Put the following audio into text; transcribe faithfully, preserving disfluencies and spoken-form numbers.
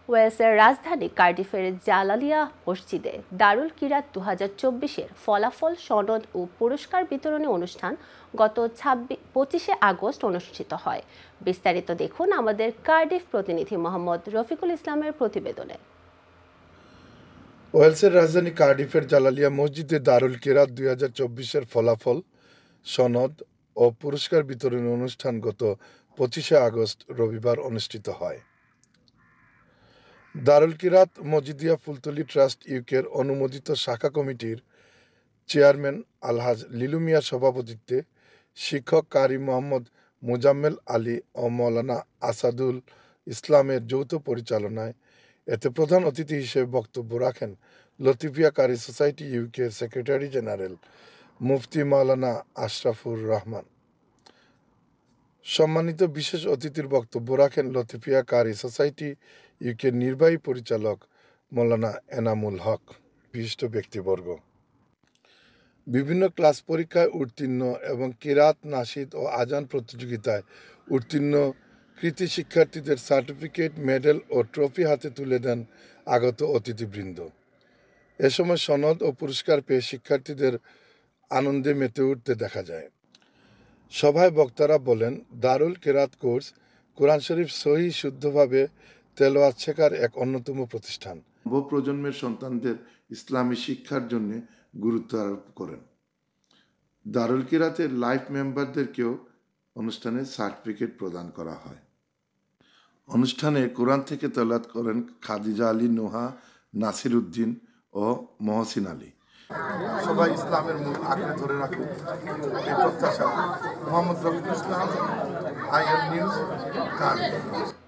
ওয়েলসের রাজধানী কার্ডিফের জালালিয়া মসজিদে দারুল কিরাত দু হাজার চব্বিশের ফলাফল সনদ ও পুরস্কার বিতরণী অনুষ্ঠান গত ছাব্বিশ পঁচিশে আগস্ট অনুষ্ঠিত হয়। বিস্তারিত দেখুন আমাদের কার্ডিফ প্রতিনিধি মোহাম্মদ রফিকুল ইসলামের প্রতিবেদনে। ওয়েলসের রাজধানী কার্ডিফের জালালিয়া মসজিদে দারুল কিরাত দুই হাজার চব্বিশের ফলাফল সনদ ও পুরস্কার বিতরণী অনুষ্ঠান গত পঁচিশে আগস্ট রবিবার অনুষ্ঠিত হয়। দারুল কিরাত মজিদিয়া ফুলতলি ট্রাস্ট ইউকের অনুমোদিত শাখা কমিটির চেয়ারম্যান আলহাজ লিলু মিয়ার সভাপতিত্বে শিক্ষক কারি মোহাম্মদ মোজাম্মেল আলী ও মৌলানা আসাদুল ইসলামের যৌথ পরিচালনায় এতে প্রধান অতিথি হিসেবে বক্তব্য রাখেন লতিফিয়া কারি সোসাইটি ইউকের সেক্রেটারি জেনারেল মুফতি মাওলানা আশরাফুর রহমান। সম্মানিত বিশেষ অতিথির বক্তব্য রাখেন লতিফিয়া কারি সোসাইটি ইউকের নির্বাহী পরিচালক মৌলানা এনামুল হক। বিশিষ্ট ব্যক্তিবর্গ বিভিন্ন ক্লাস পরীক্ষায় উত্তীর্ণ এবং কিরাত, নাশিদ ও আজান প্রতিযোগিতায় উত্তীর্ণ কৃতি শিক্ষার্থীদের সার্টিফিকেট, মেডেল ও ট্রফি হাতে তুলে দেন আগত অতিথিবৃন্দ। এ সময় সনদ ও পুরস্কার পেয়ে শিক্ষার্থীদের আনন্দে মেতে উঠতে দেখা যায়। সভায় বক্তারা বলেন, দারুল কিরাত কোর্স কোরআন শরীফ সহি শুদ্ধভাবে তেলাওয়াত শেখার এক অন্যতম প্রতিষ্ঠান। নব প্রজন্মের সন্তানদের ইসলামী শিক্ষার জন্য গুরুত্ব আরোপ করেন। দারুল কিরাতের লাইফ মেম্বারদেরকেও অনুষ্ঠানে সার্টিফিকেট প্রদান করা হয়। অনুষ্ঠানে কোরআন থেকে তেলাওয়াত করেন খাদিজা আলী নোহা, নাসির উদ্দিন ও মহসিন আলী। সবাই ইসলামের মূল আঁকড়ে ধরে রাখুন, এই প্রত্যাশা। Mohammad Rafiqul Islam, IN news, Cardiff.